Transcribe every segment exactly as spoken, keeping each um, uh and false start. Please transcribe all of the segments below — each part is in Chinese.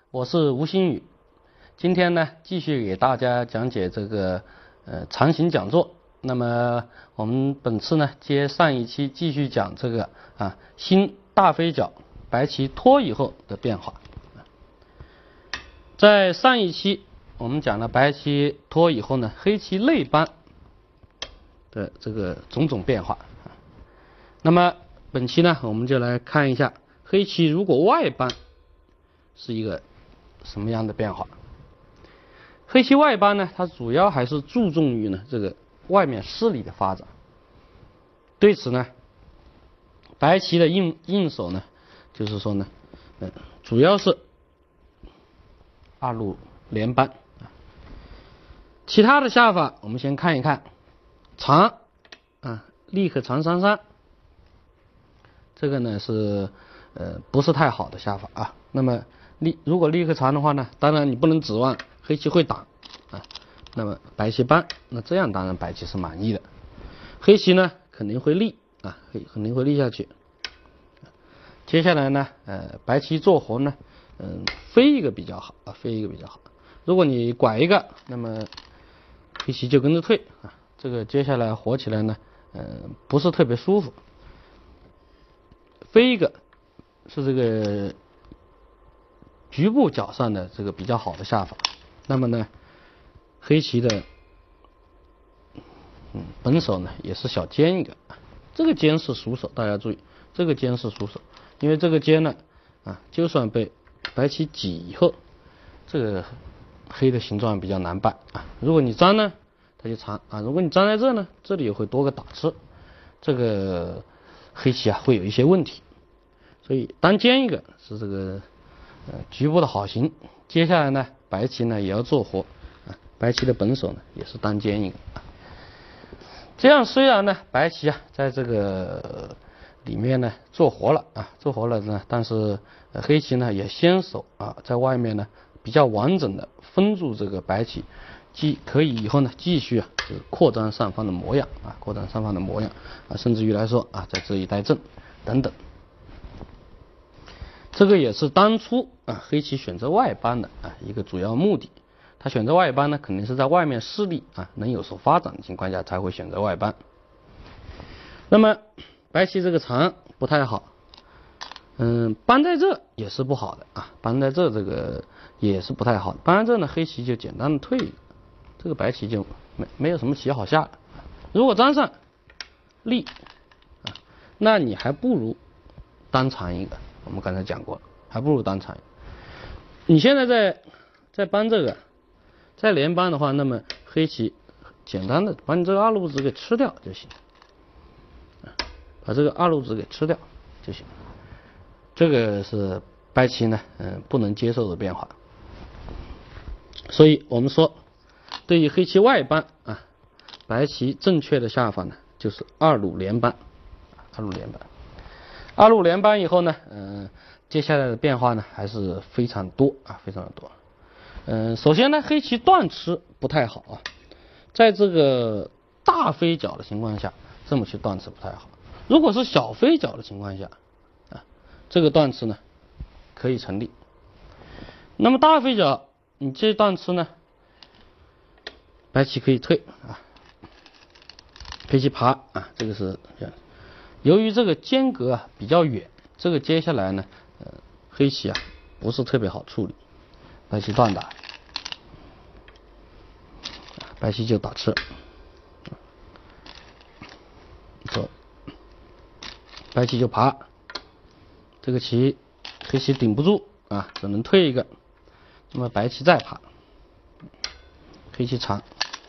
我是吴新宇，今天呢继续给大家讲解这个呃长形讲座。那么我们本次呢接上一期继续讲这个啊新大飞角白棋脱以后的变化。在上一期我们讲了白棋脱以后呢，黑棋内扳的这个种种变化。那么本期呢我们就来看一下黑棋如果外扳是一个什么样的变化。黑棋外扳呢，它主要还是注重于呢这个外面势力的发展。对此呢，白棋的应应手呢，就是说呢，嗯，主要是二路连扳。其他的下法我们先看一看，长啊，立刻长三三，这个呢是呃不是太好的下法啊。那么立如果立刻长的话呢，当然你不能指望黑棋会挡啊。那么白棋扳，那这样当然白棋是满意的。黑棋呢肯定会立啊，肯定会立下去。接下来呢，呃，白棋做活呢，嗯、呃，飞一个比较好啊，飞一个比较好。如果你拐一个，那么黑棋就跟着退啊，这个接下来活起来呢，嗯、呃，不是特别舒服。飞一个是这个局部角上的这个比较好的下法。那么呢，黑棋的嗯本手呢也是小尖一个，这个尖是熟手，大家注意，这个尖是熟手，因为这个尖呢啊，就算被白棋挤以后，这个黑的形状比较难办啊。如果你粘呢，它就长啊；如果你粘在这呢，这里也会多个打吃，这个黑棋啊会有一些问题。所以单尖一个是这个呃局部的好形。接下来呢，白棋呢也要做活啊，白棋的本手呢也是单尖一个啊。这样虽然呢白棋啊在这个里面呢做活了啊，做活了呢，但是、呃、黑棋呢也先手啊，在外面呢比较完整的封住这个白棋，既可以以后呢继续啊这个扩张上方的模样啊，扩张上方的模样啊，甚至于来说啊在这一带正等等。这个也是当初啊黑棋选择外扳的啊一个主要目的。他选择外扳呢，肯定是在外面势力啊能有所发展的情况下才会选择外扳。那么白棋这个长不太好，嗯，扳在这也是不好的啊，扳在这这个也是不太好的。扳在这呢，黑棋就简单的退一个，这个白棋就没没有什么棋好下了。如果粘上立啊，那你还不如单长一个。我们刚才讲过，还不如单长一个。你现在在在扳这个，再连扳的话，那么黑棋简单的把你这个二路子给吃掉就行，把这个二路子给吃掉就行。这个是白棋呢，嗯，不能接受的变化。所以我们说，对于黑棋外扳啊，白棋正确的下法呢，就是二路连扳，二路连扳。二路连扳以后呢，嗯、呃，接下来的变化呢还是非常多啊，非常的多。嗯、呃，首先呢，黑棋断吃不太好啊，在这个大飞角的情况下，这么去断吃不太好。如果是小飞角的情况下，啊，这个断吃呢可以成立。那么大飞角你这断吃呢，白棋可以退啊，黑棋爬啊，这个是这样。由于这个间隔啊比较远，这个接下来呢，呃，黑棋啊不是特别好处理，白棋断打，白棋就打吃，走，白棋就爬，这个棋黑棋顶不住啊，只能退一个，那么白棋再爬，黑棋长，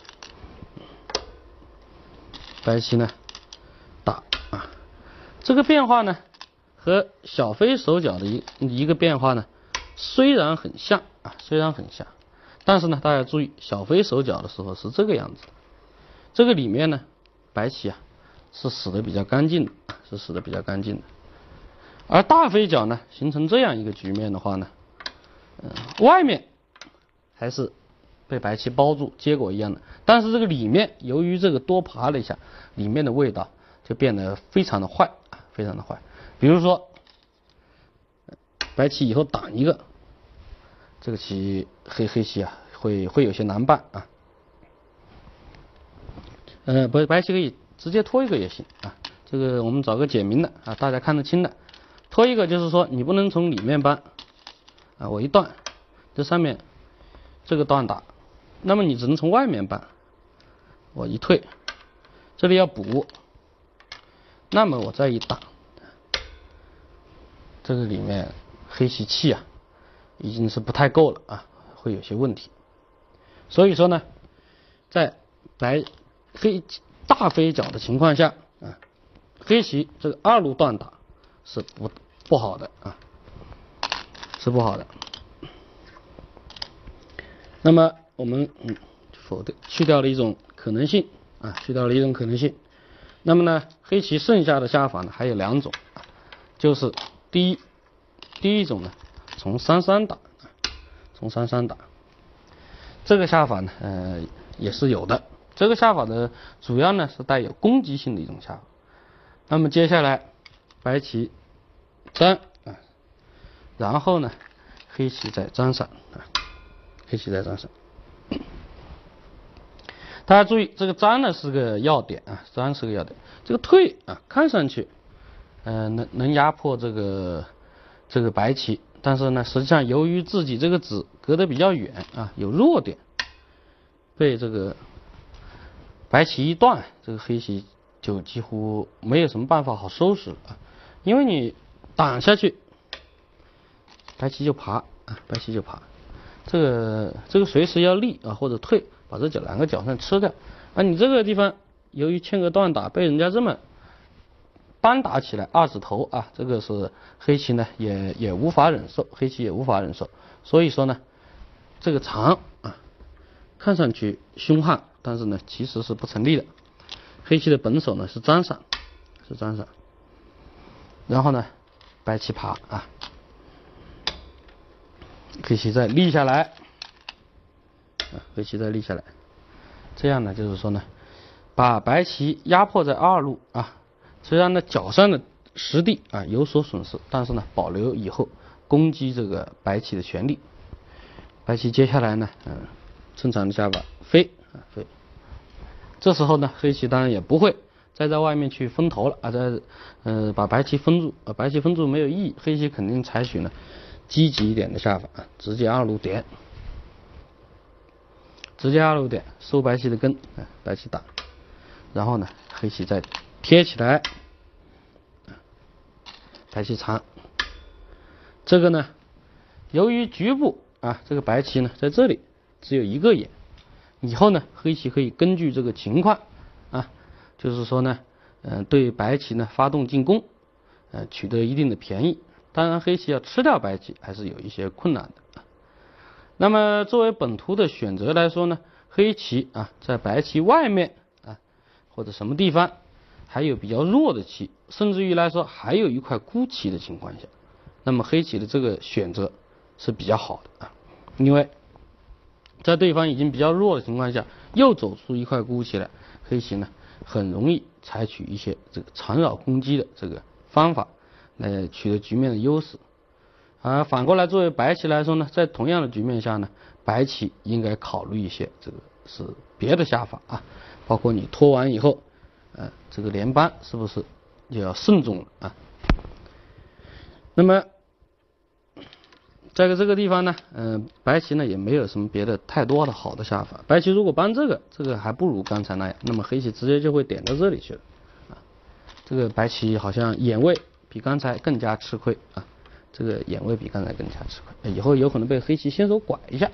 白棋呢打啊。这个变化呢，和小飞手脚的一一个变化呢，虽然很像啊，虽然很像，但是呢，大家注意，小飞手脚的时候是这个样子，这个里面呢，白棋啊是死的比较干净的，是死的比较干净的，而大飞角呢，形成这样一个局面的话呢，嗯、呃，外面还是被白棋包住，结果一样的，但是这个里面由于这个多爬了一下，里面的味道就变得非常的坏。非常的坏，比如说白棋以后挡一个， 这个棋黑黑棋啊会会有些难办啊。呃，不，白棋可以直接拖一个也行啊。这个我们找个简明的啊，大家看得清的。拖一个就是说你不能从里面搬啊，我一断，这上面这个断打，那么你只能从外面搬。我一退，这里要补，那么我再一打，这个里面黑棋气啊已经是不太够了啊，会有些问题。所以说呢，在白黑大飞角的情况下啊，黑棋这个二路断打是不不好的啊，是不好的。那么我们嗯否定去掉了一种可能性啊，去掉了一种可能性。那么呢，黑棋剩下的下法呢还有两种，就是第一第一种呢，从三三打，从三三打，这个下法呢，呃也是有的。这个下法的主要呢是带有攻击性的一种下法。那么接下来白棋粘啊，然后呢黑棋再粘上啊，黑棋再粘上。大家注意，这个粘呢是个要点啊，粘是个要点。这个退啊，看上去呃能能压迫这个这个白棋，但是呢实际上由于自己这个子隔得比较远啊，有弱点，被这个白棋一断，这个黑棋就几乎没有什么办法好收拾了啊，因为你挡下去，白棋就爬啊，白棋就爬，这个这个随时要立啊或者退，把这两个角上吃掉。而你这个地方由于欠个断打，被人家这么单打起来二指头啊，这个是黑棋呢也也无法忍受，黑棋也无法忍受。所以说呢，这个长啊看上去凶悍，但是呢其实是不成立的。黑棋的本手呢是粘上，是粘上，然后呢白棋爬啊，黑棋再立下来，啊，黑棋再立下来，这样呢就是说呢，把白棋压迫在二路啊，虽然呢角上的实地啊有所损失，但是呢保留以后攻击这个白棋的权利。白棋接下来呢，嗯、呃，正常的下法飞啊飞，这时候呢黑棋当然也不会再在外面去分头了啊，在呃把白棋封住啊，白棋封住没有意义，黑棋肯定采取呢积极一点的下法啊，直接二路点，直接二路点收白棋的根啊，白棋打，然后呢黑棋再贴起来，白棋长，这个呢由于局部啊这个白棋呢在这里只有一个眼，以后呢黑棋可以根据这个情况啊，就是说呢呃对白棋呢发动进攻，呃取得一定的便宜。当然黑棋要吃掉白棋还是有一些困难的。那么作为本图的选择来说呢，黑棋啊在白棋外面啊或者什么地方还有比较弱的棋，甚至于来说还有一块孤棋的情况下，那么黑棋的这个选择是比较好的啊，因为在对方已经比较弱的情况下，又走出一块孤棋来，黑棋呢很容易采取一些这个缠绕攻击的这个方法来取得局面的优势。而反过来作为白棋来说呢，在同样的局面下呢，白棋应该考虑一些这个是别的下法啊，包括你拖完以后，呃，这个连扳是不是就要慎重了啊？那么在这个地方呢，嗯、呃，白棋呢也没有什么别的太多的好的下法。白棋如果搬这个，这个还不如刚才那样，那么黑棋直接就会点到这里去了啊。这个白棋好像眼位比刚才更加吃亏啊，这个眼位比刚才更加吃亏，以后有可能被黑棋先手拐一下，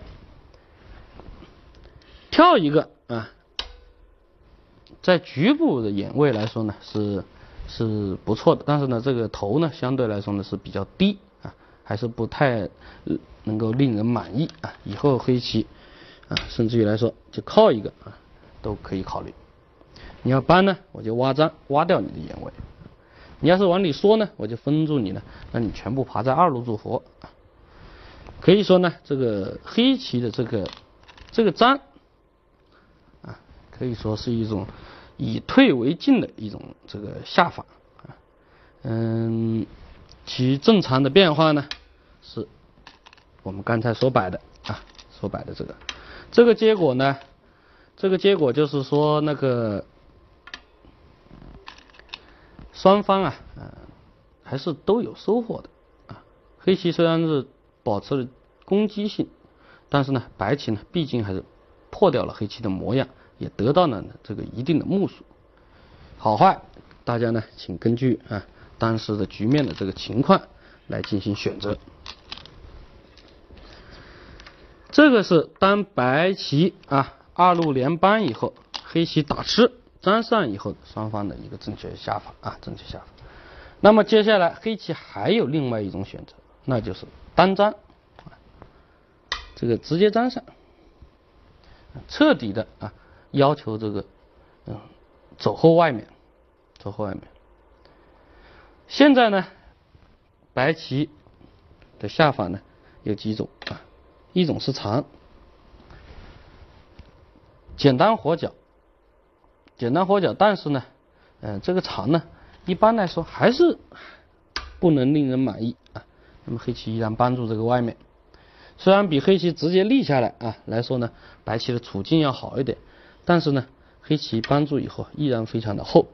跳一个啊，在局部的眼位来说呢是是不错的，但是呢这个头呢相对来说呢是比较低啊，还是不太能够令人满意啊。以后黑棋啊，甚至于来说就靠一个啊都可以考虑。你要搬呢，我就挖粘挖掉你的眼位；你要是往里缩呢，我就封住你呢，让你全部爬在二路做活。可以说呢，这个黑棋的这个这个粘啊，可以说是一种以退为进的一种这个下法啊。嗯，其正常的变化呢是我们刚才所摆的啊，所摆的这个，这个结果呢，这个结果就是说那个双方啊，呃，还是都有收获的啊。黑棋虽然是保持了攻击性，但是呢，白棋呢，毕竟还是破掉了黑棋的模样，也得到了这个一定的目数。好坏，大家呢，请根据啊当时的局面的这个情况来进行选择。这个是当白棋啊二路连扳以后，黑棋打吃粘上以后，双方的一个正确下法啊，正确下法。那么接下来黑棋还有另外一种选择，那就是单粘，这个直接粘上，彻底的啊要求这个嗯走后外面，走后外面。现在呢，白棋的下法呢有几种啊。一种是长，简单活脚，简单活脚，但是呢，呃，这个长呢，一般来说还是不能令人满意啊。那么黑棋依然帮助这个外面，虽然比黑棋直接立下来啊来说呢，白棋的处境要好一点，但是呢，黑棋帮助以后依然非常的厚。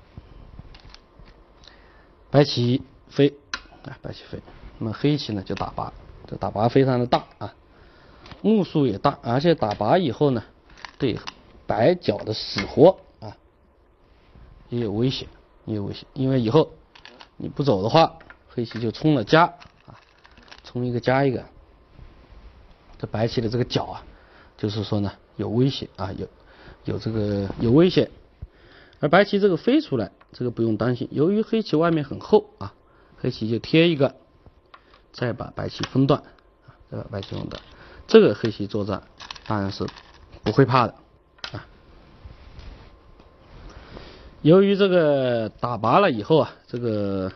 白棋飞啊，白棋飞，那么黑棋呢就打拔，这打拔非常的大啊。目数也大，而且打拔以后呢，对白角的死活啊也有威胁，也有威胁。因为以后你不走的话，黑棋就冲了加啊，冲一个加一个，这白棋的这个角啊，就是说呢有威胁啊，有有这个有威胁。而白棋这个飞出来，这个不用担心，由于黑棋外面很厚啊，黑棋就贴一个，再把白棋分断啊，再把白棋分断。这个黑棋作战当然是不会怕的啊。由于这个打拔了以后啊，这个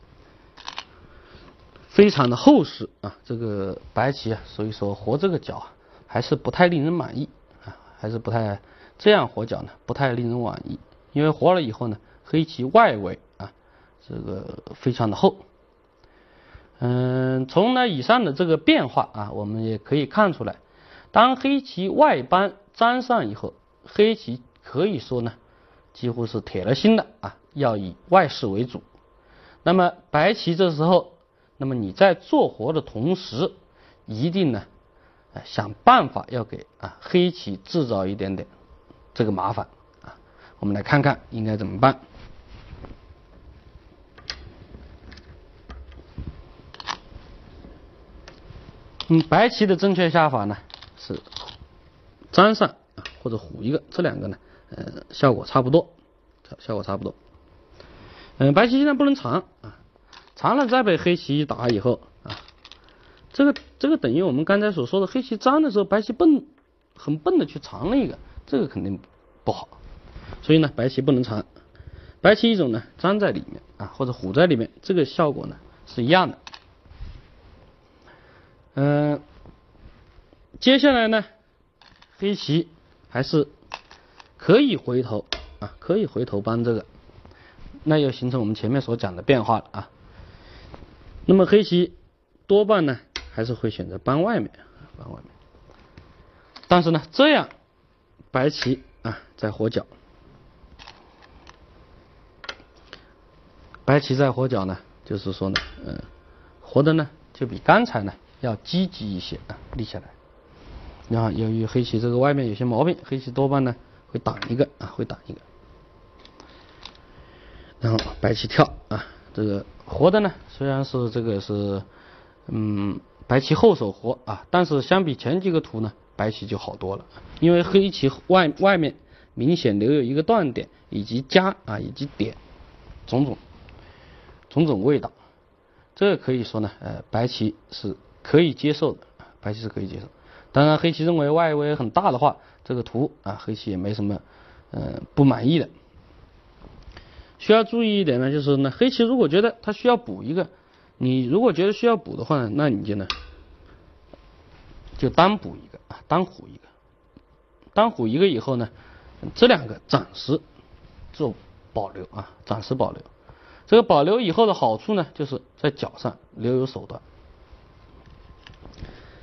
非常的厚实啊，这个白棋啊，所以说活这个角啊还是不太令人满意啊，还是不太这样活角呢，不太令人满意。因为活了以后呢，黑棋外围啊，这个非常的厚。嗯，从呢以上的这个变化啊，我们也可以看出来，当黑棋外扳粘上以后，黑棋可以说呢，几乎是铁了心的啊，要以外势为主。那么白棋这时候，那么你在做活的同时，一定呢，啊、想办法要给啊黑棋制造一点点这个麻烦啊。我们来看看应该怎么办。嗯，白棋的正确下法呢是粘上啊，或者虎一个，这两个呢，呃，效果差不多，效果差不多。嗯、呃，白棋现在不能长啊，长了再被黑棋一打以后啊，这个这个等于我们刚才所说的，黑棋粘的时候，白棋笨，很笨的去长了一个，这个肯定不好。所以呢，白棋不能长，白棋一种呢粘在里面啊，或者虎在里面，这个效果呢是一样的。嗯、呃，接下来呢，黑棋还是可以回头啊，可以回头扳这个，那又形成我们前面所讲的变化了啊。那么黑棋多半呢还是会选择扳外面，扳外面。但是呢，这样白棋啊在活角，白棋在活角呢，就是说呢，嗯、呃，活的呢就比刚才呢要积极一些啊，立下来。然后由于黑棋这个外面有些毛病，黑棋多半呢会挡一个啊，会挡一个。然后白棋跳啊，这个活的呢虽然是这个是嗯白棋后手活啊，但是相比前几个图呢，白棋就好多了，因为黑棋外外面明显留有一个断点，以及加啊以及点种种种种味道，这个可以说呢，呃白棋是可以接受的，白棋是可以接受。当然黑棋认为外围很大的话，这个图啊黑棋也没什么呃不满意的。需要注意一点呢，就是呢黑棋如果觉得它需要补一个，你如果觉得需要补的话呢，那你就呢就单补一个啊，单虎一个，单虎一个以后呢，这两个暂时做保留啊，暂时保留。这个保留以后的好处呢，就是在角上留有手段。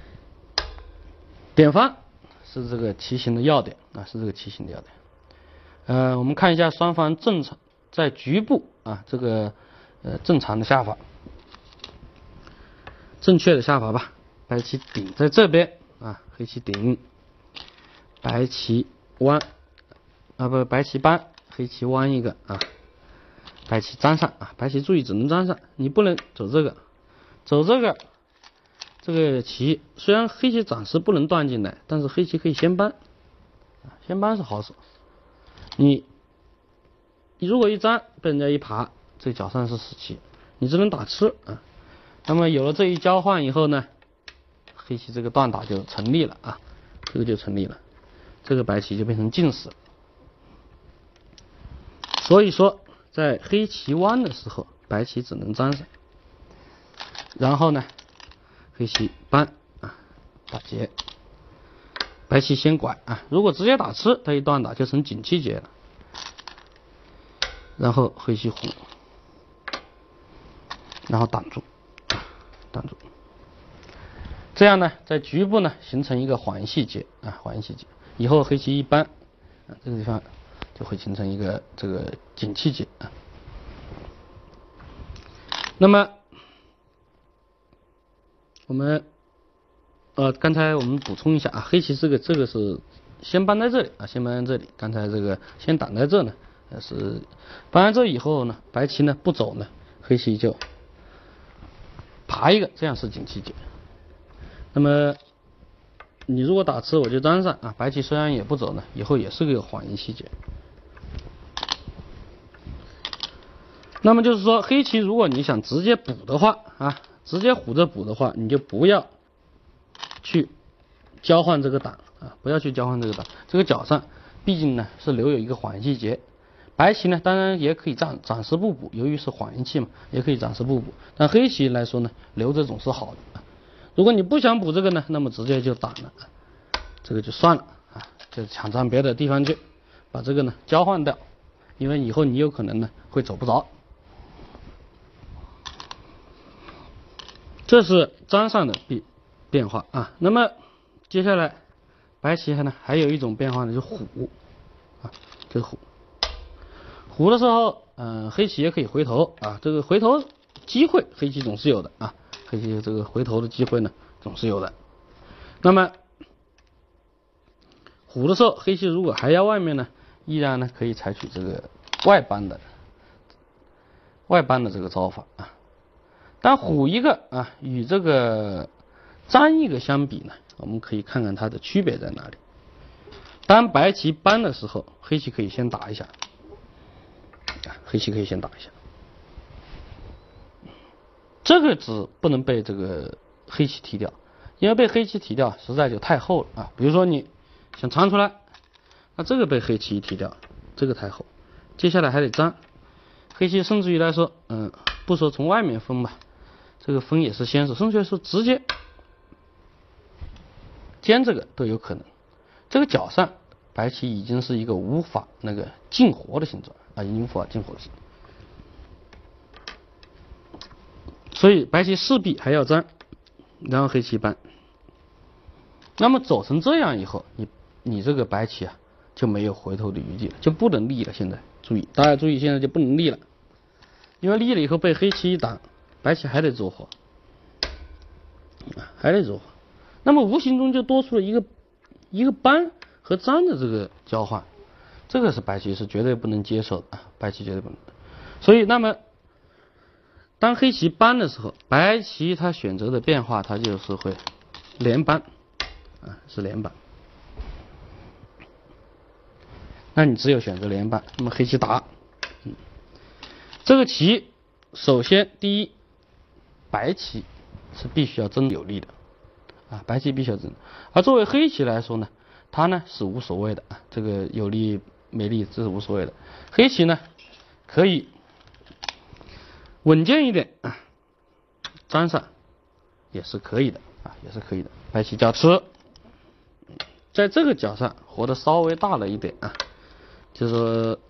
典范是这个棋形的要点啊，是这个棋形的要点。呃，我们看一下双方正常在局部啊这个呃正常的下法，正确的下法吧。白棋顶在这边啊，黑棋顶，白棋弯啊不白棋扳，黑棋弯一个啊，白棋粘上啊，白棋注意只能粘上，你不能走这个，走这个。这个棋虽然黑棋暂时不能断进来，但是黑棋可以先扳，先扳是好手。你你如果一粘被人家一爬，这角上是死棋，你只能打吃啊。那么有了这一交换以后呢，黑棋这个断打就成立了啊，这个就成立了，这个白棋就变成进士了。所以说，在黑棋弯的时候，白棋只能粘上，然后呢？黑棋扳啊，打劫，白棋先拐啊，如果直接打吃，它一断打就成景气劫了。然后黑棋虎，然后挡住，挡住，这样呢，在局部呢形成一个环系劫啊，环系劫。以后黑棋一扳啊，这个地方就会形成一个这个景气劫啊。那么。我们呃，刚才我们补充一下啊，黑棋这个这个是先搬在这里啊，先搬在这里。刚才这个先挡在这呢，是搬完这以后呢，白棋呢不走呢，黑棋就爬一个，这样是景气劫。那么你如果打吃，我就粘上啊，白棋虽然也不走呢，以后也是个缓一系劫。那么就是说，黑棋如果你想直接补的话啊。直接虎着补的话，你就不要去交换这个挡啊，不要去交换这个挡。这个角上毕竟呢是留有一个缓系劫，白棋呢当然也可以暂暂时不补，由于是缓一气嘛，也可以暂时不补。但黑棋来说呢，留着总是好的。如果你不想补这个呢，那么直接就挡了，这个就算了啊，就抢占别的地方去，把这个呢交换掉，因为以后你有可能呢会走不着。这是粘上的变变化啊。那么接下来白棋呢还有一种变化呢，就是虎啊，这是虎。虎的时候，嗯、呃，黑棋也可以回头啊，这个回头机会黑棋总是有的啊，黑棋这个回头的机会呢总是有的。那么虎的时候，黑棋如果还要外面呢，依然呢可以采取这个外扳的外扳的这个招法啊。但虎一个啊，与这个粘一个相比呢，我们可以看看它的区别在哪里。当白棋扳的时候，黑棋可以先打一下，啊，黑棋可以先打一下。这个子不能被这个黑棋提掉，因为被黑棋提掉实在就太厚了啊。比如说你想藏出来，那这个被黑棋一提掉，这个太厚，接下来还得粘。黑棋甚至于来说，嗯，不说从外面封吧。这个分也是先手，甚至说直接尖这个都有可能。这个角上白棋已经是一个无法那个进活的形状啊，已经无法进活的形状。所以白棋势必还要粘，然后黑棋扳。那么走成这样以后，你你这个白棋啊就没有回头的余地了，就不能立了。现在注意，大家注意，现在就不能立了，因为立了以后被黑棋一挡。白棋还得走活，还得走活，那么无形中就多出了一个一个扳和粘的这个交换，这个是白棋是绝对不能接受的啊，白棋绝对不能。所以，那么当黑棋扳的时候，白棋它选择的变化，它就是会连扳啊，是连扳。那你只有选择连扳，那么黑棋打，嗯，这个棋首先第一。白棋是必须要争有利的啊，白棋必须要争。而作为黑棋来说呢，它呢是无所谓的啊，这个有利没利这是无所谓的。黑棋呢可以稳健一点啊，粘上也是可以的啊，也是可以的。白棋加吃，在这个角上活得稍微大了一点啊，就是说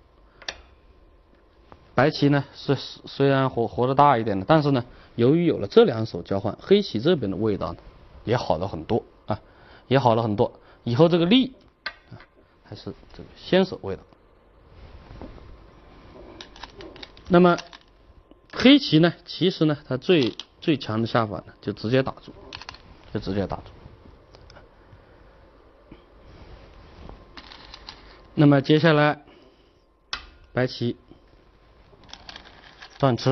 白棋呢是虽然活活得大一点的，但是呢。由于有了这两手交换，黑棋这边的味道呢也好了很多啊。 也好了很多。以后这个力啊还是这个先手位的。那么黑棋呢，其实呢，它最最强的下法呢，就直接打住，就直接打住。那么接下来白棋断吃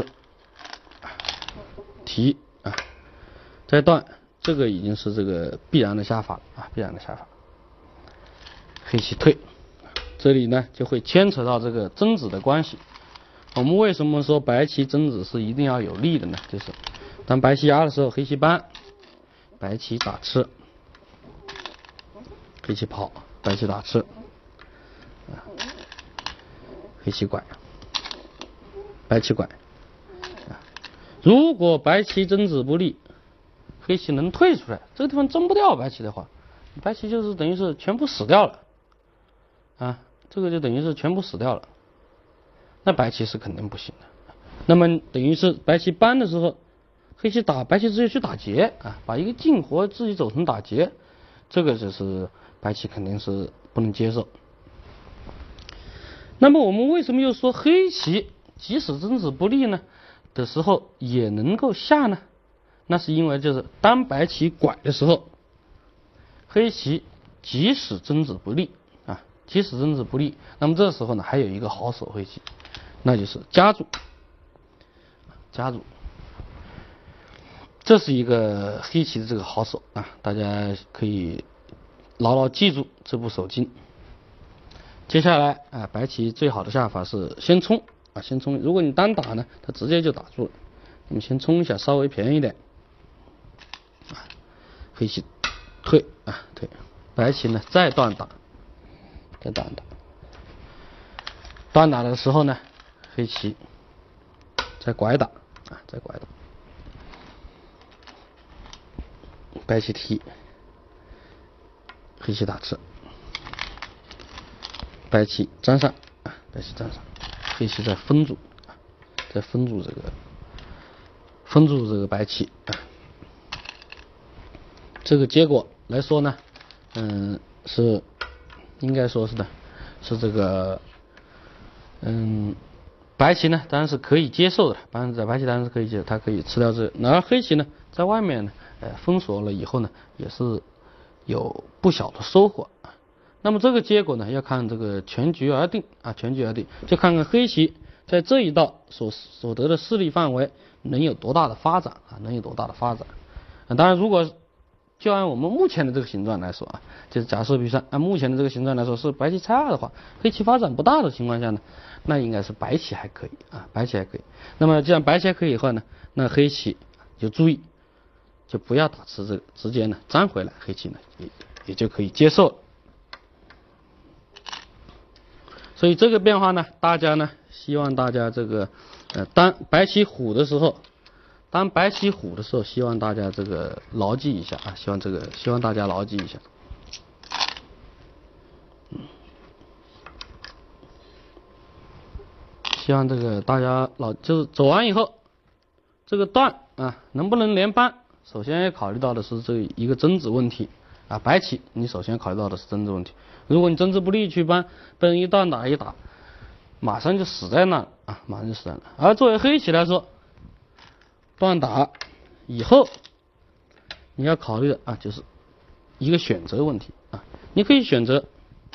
提啊，再断，这个已经是这个必然的下法啊，必然的下法。黑棋退，这里呢就会牵扯到这个争子的关系。我们为什么说白棋争子是一定要有力的呢？就是当白棋压的时候，黑棋搬，白棋打吃，黑棋跑，白棋打吃，啊，黑棋拐，白棋拐。啊，如果白棋争子不利，黑棋能退出来，这个地方争不掉白棋的话，白棋就是等于是全部死掉了，啊，这个就等于是全部死掉了。那白棋是肯定不行的。那么等于是白棋搬的时候，黑棋打，白棋直接去打劫啊，把一个进活自己走成打劫，这个就是白棋肯定是不能接受。那么我们为什么又说黑棋即使争子不利呢的时候也能够下呢？那是因为就是当白棋拐的时候，黑棋即使争子不利啊，即使争子不利，那么这时候呢还有一个好手黑棋。那就是夹住，夹住，这是一个黑棋的这个好手啊，大家可以牢牢记住这部手筋。接下来啊，白棋最好的下法是先冲啊，先冲。如果你单打呢，它直接就打住了。那么先冲一下，稍微便宜一点。啊，黑棋退啊退，白棋呢再断打，再断打。断打的时候呢，黑棋再拐打啊，再拐打，白棋提，黑棋打吃，白棋粘上啊，白棋粘上，黑棋再封住啊，再封住这个，封住这个白棋啊。这个结果来说呢，嗯，是应该说是的，是这个，嗯。白棋呢当然是可以接受的，白棋白棋当然是可以接受，它可以吃掉这个。而黑棋呢，在外面呢，呃，封锁了以后呢，也是有不小的收获啊。那么这个结果呢，要看这个全局而定啊，全局而定，就看看黑棋在这一道所所得的势力范围能有多大的发展啊，能有多大的发展。啊，当然，如果就按我们目前的这个形状来说啊，就是假设比如说按目前的这个形状来说是白棋拆二的话，黑棋发展不大的情况下呢，那应该是白棋还可以啊，白棋还可以。那么既然白棋还可以的话呢，那黑棋就注意，就不要打吃这个，直接呢粘回来，黑棋呢也也就可以接受了。所以这个变化呢，大家呢希望大家这个呃当白棋虎的时候。当白棋虎的时候，希望大家这个牢记一下啊，希望这个希望大家牢记一下。嗯，希望这个大家老就是走完以后，这个段啊能不能连扳，首先要考虑到的是这一个争子问题啊。白棋你首先考虑到的是争子问题，如果你争子不利去扳，被人一段打一打，马上就死在那啊，马上就死在那。而作为黑棋来说，断打以后，你要考虑的啊，就是一个选择问题啊。你可以选择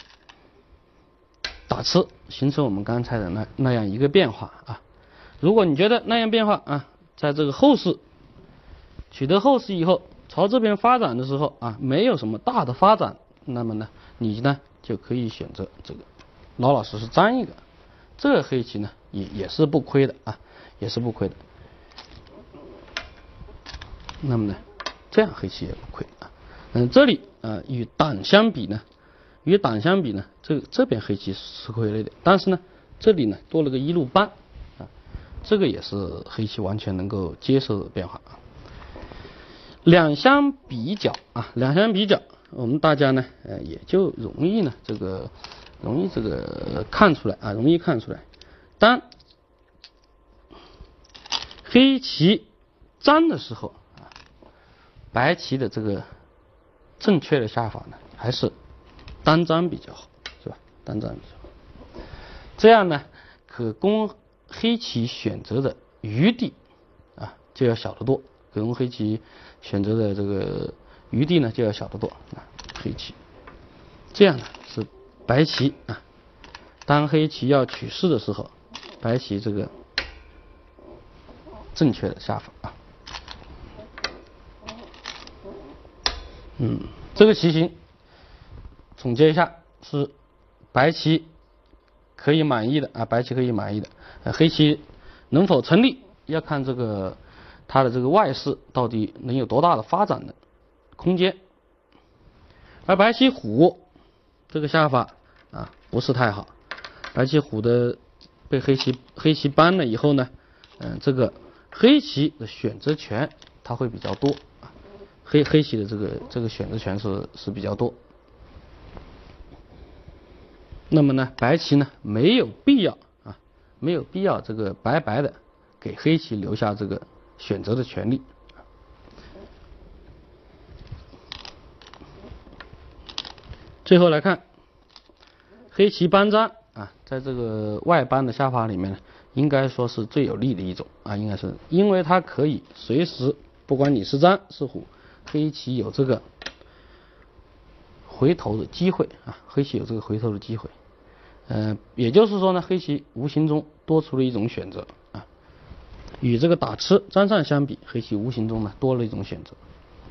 打吃，形成我们刚才的那那样一个变化啊。如果你觉得那样变化啊，在这个后势取得后势以后，朝这边发展的时候啊，没有什么大的发展，那么呢，你呢就可以选择这个老老实实粘一个，这个黑棋呢也也是不亏的啊，也是不亏的。那么呢，这样黑棋也不亏啊。嗯，这里啊、呃、与挡相比呢，与挡相比呢，这这边黑棋吃亏了一点，但是呢，这里呢多了个一路扳啊，这个也是黑棋完全能够接受的变化啊。两相比较啊，两相比较，我们大家呢呃也就容易呢这个容易这个看出来啊，容易看出来，当黑棋粘的时候。白棋的这个正确的下法呢，还是单张比较好，是吧？单张比较好，这样呢，可供黑棋选择的余地啊就要小得多，可供黑棋选择的这个余地呢就要小得多啊。黑棋这样呢是白棋啊，当黑棋要取势的时候，白棋这个正确的下法啊。嗯，这个棋形总结一下是白棋可以满意的啊，白棋可以满意的，呃、黑棋能否成立要看这个它的这个外势到底能有多大的发展的空间。而白棋虎这个下法啊不是太好，白棋虎的被黑棋黑棋扳了以后呢，嗯、呃，这个黑棋的选择权它会比较多。黑黑棋的这个这个选择权是是比较多，那么呢，白棋呢没有必要啊，没有必要这个白白的给黑棋留下这个选择的权利。最后来看黑棋扳张啊，在这个外扳的下法里面呢，应该说是最有利的一种啊，应该是因为它可以随时不管你是张是虎。黑棋有这个回头的机会啊，黑棋有这个回头的机会，呃，也就是说呢，黑棋无形中多出了一种选择啊，与这个打吃张上相比，黑棋无形中呢多了一种选择。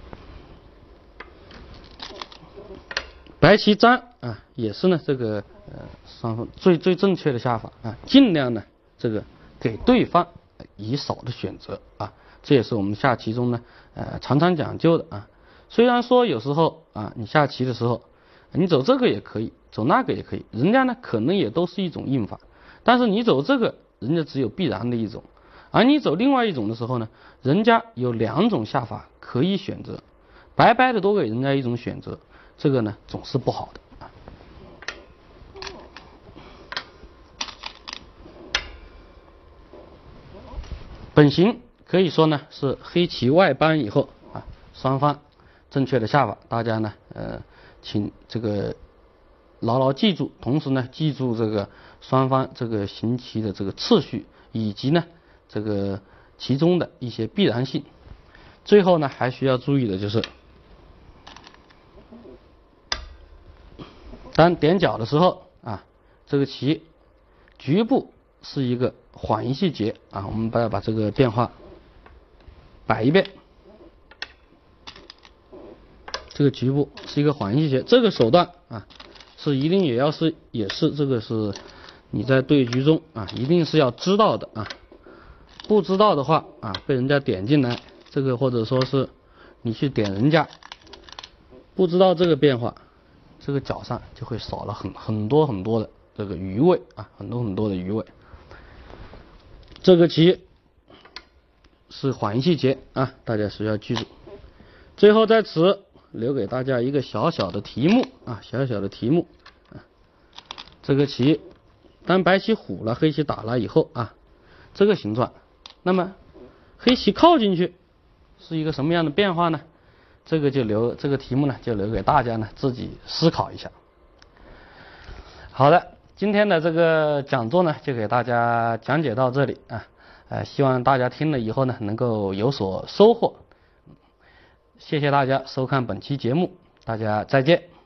白棋张啊，也是呢这个呃双方最最正确的下法啊，尽量呢这个给对方以少的选择啊。这也是我们下棋中呢，呃，常常讲究的啊。虽然说有时候啊，你下棋的时候，你走这个也可以，走那个也可以，人家呢可能也都是一种应法，但是你走这个，人家只有必然的一种，而你走另外一种的时候呢，人家有两种下法可以选择，白白的多给人家一种选择，这个呢总是不好的。本形可以说呢是黑棋外扳以后啊，双方正确的下法，大家呢呃请这个牢牢记住，同时呢记住这个双方这个行棋的这个次序，以及呢这个其中的一些必然性。最后呢还需要注意的就是，当点角的时候啊，这个棋局部是一个缓一些节啊，我们把把这个变化摆一遍，这个局部是一个缓一些节，这个手段啊是一定也要是也是这个是你在对局中啊一定是要知道的啊，不知道的话啊被人家点进来，这个或者说是你去点人家，不知道这个变化，这个角上就会少了很很多很多的这个余味啊，很多很多的余味。这个棋是缓一细节啊，大家需要记住。最后在此留给大家一个小小的题目啊，小小的题目啊，这个棋当白棋虎了，黑棋打了以后啊，这个形状，那么黑棋靠进去是一个什么样的变化呢？这个就留这个题目呢，就留给大家呢自己思考一下。好的，今天的这个讲座呢，就给大家讲解到这里啊，呃，希望大家听了以后呢，能够有所收获。谢谢大家收看本期节目，大家再见。